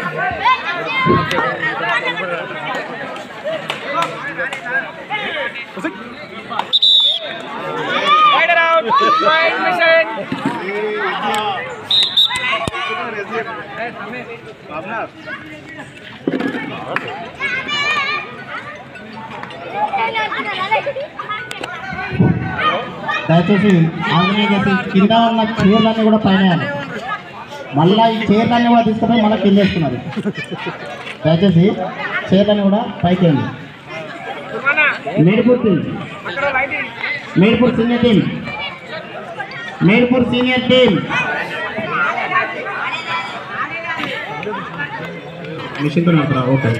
Right around. Right mission. దయచేసి organisation కింద ఉన్న చైర్లన్నీ కూడా పైన మళ్ళీ ఈ చైర్లన్నీ కూడా తీసుకుపోయి మళ్ళీ కింద వేస్తున్నారు. దయచేసి చైర్లన్నీ కూడా పైకి వేయండి. Medpur team, Medpur senior team, Medpur senior team mission తో నడపరా. ఓకే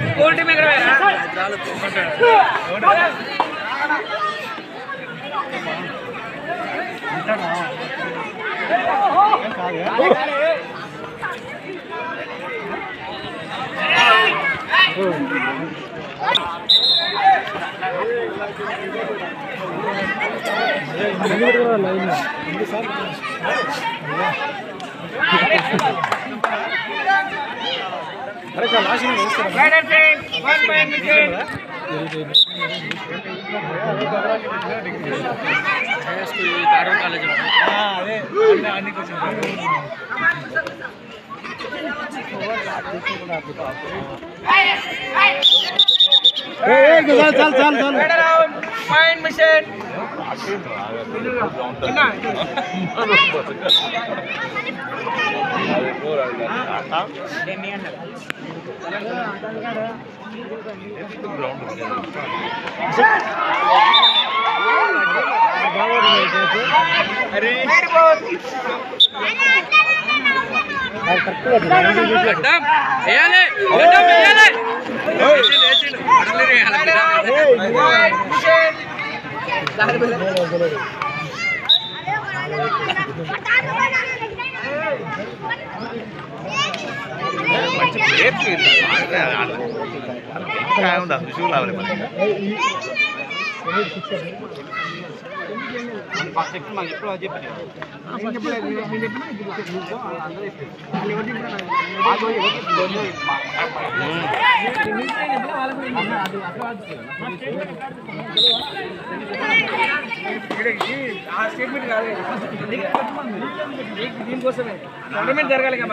దీనికోసమే గవర్నమెంట్ జరగాలి కదా.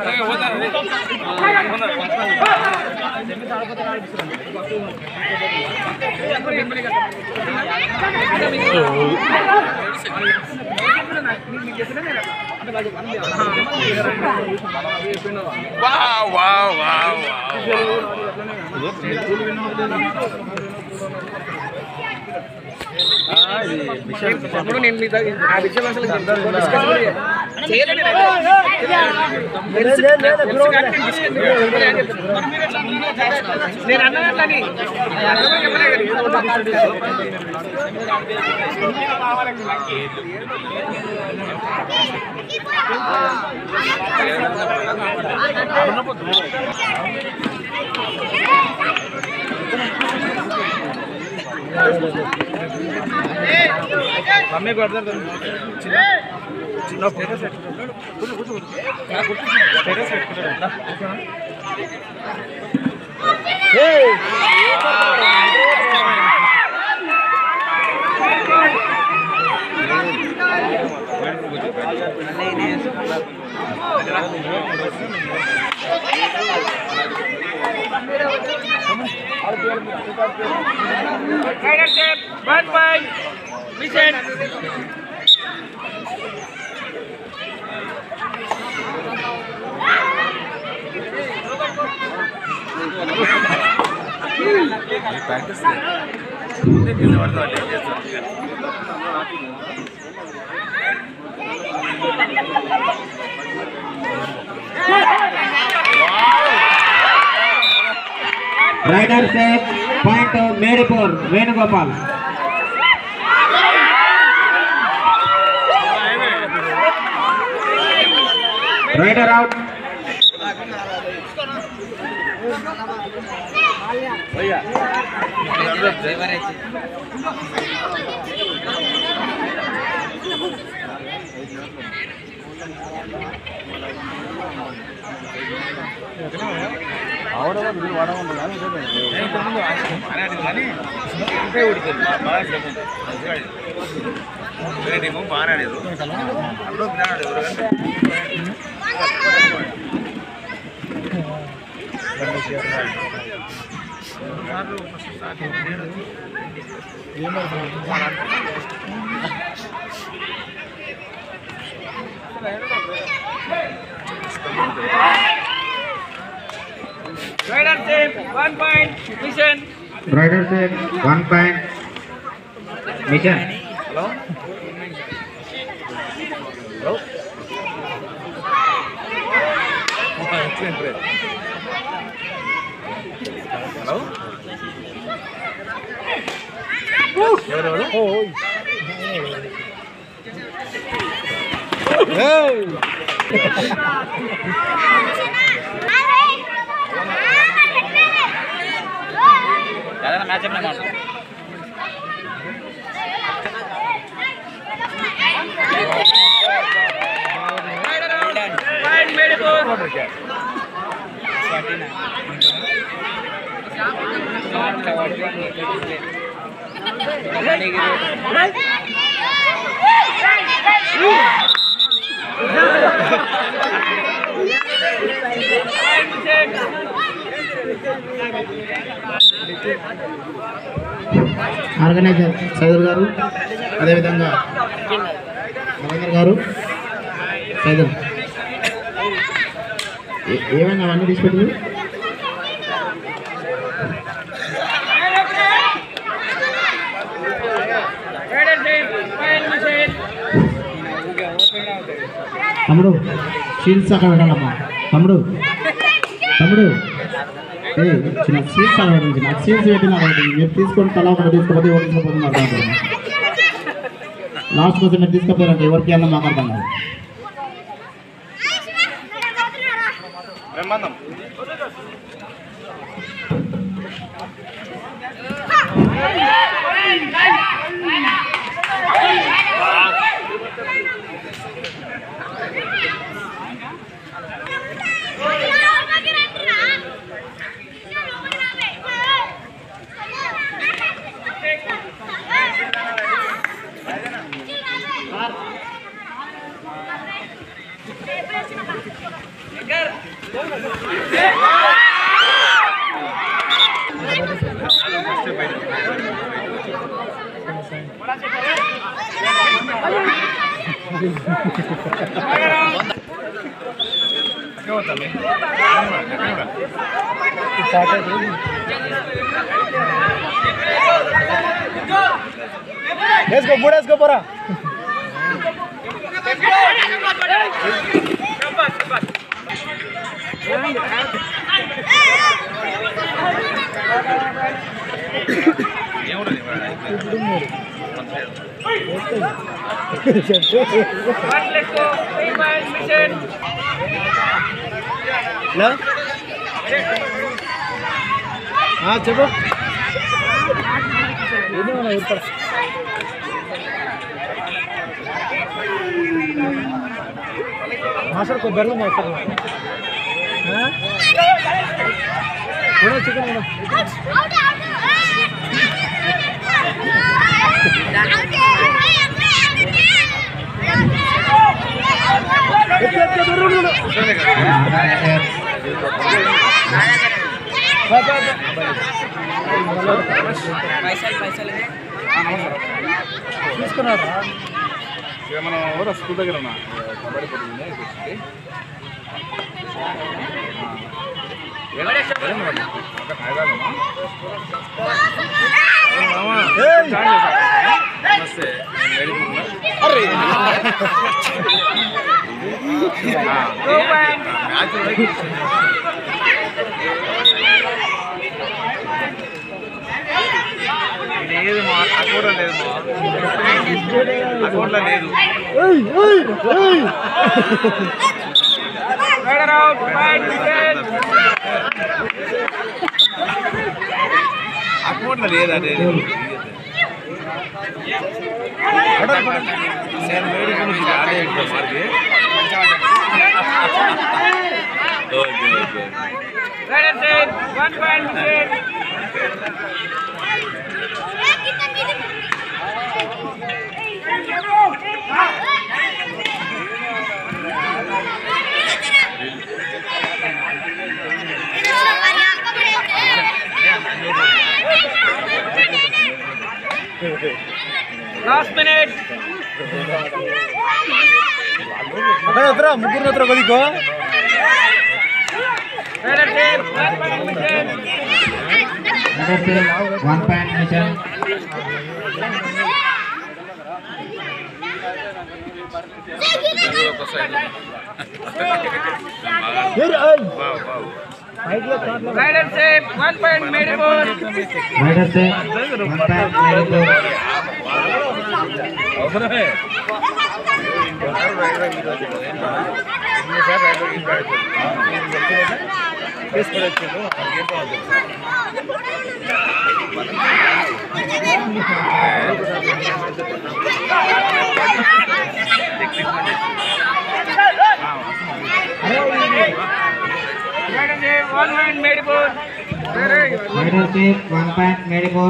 అప్పుడు నేను మీ ఆ విషయం అసలు నేను అన్నట్లని మమ్మీ కొడతారు చిన్న చిన్న photo set One by Mission. Rider safe, point to Medipur, Venugopal. Rider out. బాగా ఆడారు Rider set 1 point mission. Hello? Hello? Excellent play. Hello? ఎవరెవరు? ఏదైనా మ్యాచ్ ఏమైనా మాట్లాడు. ఆర్గనైజర్ సైదుల్ గారు, అదేవిధంగా రవీంద్ర గారు. సైదుల్ ఏమైనా అవన్నీ తీసుకెళ్ళి తమ్ముడు షీల్డ్స్ అక్కడ పెట్టాలమ్మా. తమ్ముడు చిన్న సీట్స్ అక్కడ పెట్టించి నాకు సీట్స్ పెట్టిన మీరు తీసుకొని తలా ఒకటి తీసుకోపోతే ఎవరు తీసుకోపోతున్నారు దాంట్లో లాస్ట్ కోసం మీరు తీసుకుపోయారంటే ఎవరికి అన్న మాకు అర్థం కాదు. Let's go, Bora. చెప్పు మాస్టర్ కొబ్బరిలో మాస్టర్ చికెన్ తీసుకున్నారా మనం ఎవరో స్కూల్ దగ్గర ఉన్నా కబడ్డీ పడుతుంది నమస్తే లేదు మా అకౌంట్లో లేదు అకౌంట్లో లేదు అకౌంట్లో లేదు అదే నేను వేడుకుని అదే okay okay Riders in 1 point mission. Last minute. అక్కడ వద్దురా ముగ్గురు వద్దురా కొద్దిగో Riders in 1 point mission. Riders in 1 point mission. Riders in 1 point Medipur. Riders in 1 point Medipur. Riders in 1 point Medipur. Riders in 1 point Medipur.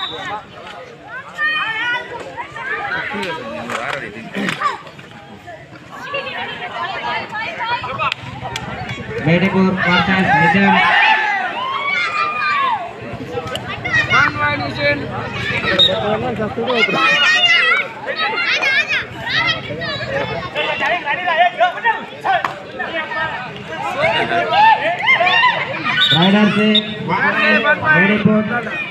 Medipur versus Mission. 1 point mission. Riders in 1 point Medipur.